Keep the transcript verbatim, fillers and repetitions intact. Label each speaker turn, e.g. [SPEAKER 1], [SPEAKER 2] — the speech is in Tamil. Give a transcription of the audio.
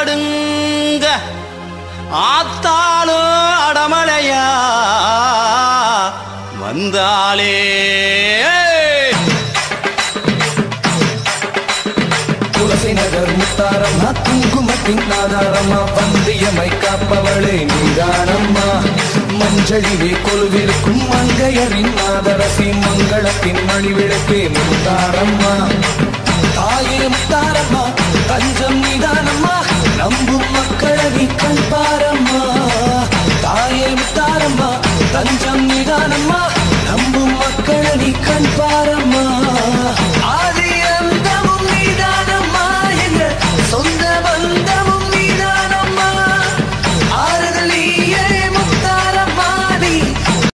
[SPEAKER 1] ஆடுங்க ஆத்தாலும் அடமழையா வந்தாலே
[SPEAKER 2] துளசி நகர் முத்தாரம்மா குங்குமத்தின் ஆதாரம்மா பந்தியமை காப்பவளே நீதானம்மா மஞ்சளிலே கொலுவிருக்கும் மங்கையரின் ஆதரசி மங்களத்தின் மணிவிளக்கே முத்தாரம்மா தாயே முத்தாரம்மா தஞ்சம் நீதானம்மா நம்பும் மக்களை